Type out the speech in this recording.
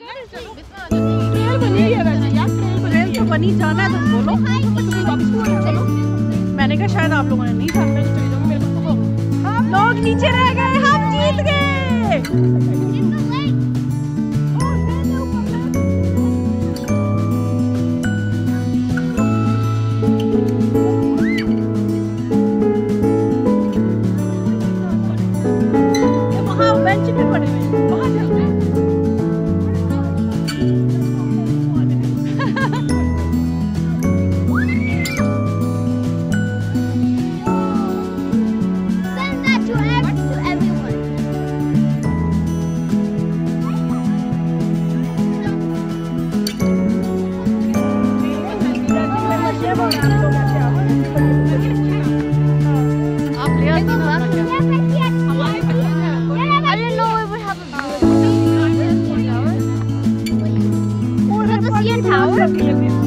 Trail तो बनी जाना है, तुम बोलो चलो। मैंने कहा शायद आप लोगों ने नहीं था, लोग नीचे रह गए, हम जीत गए। Tower?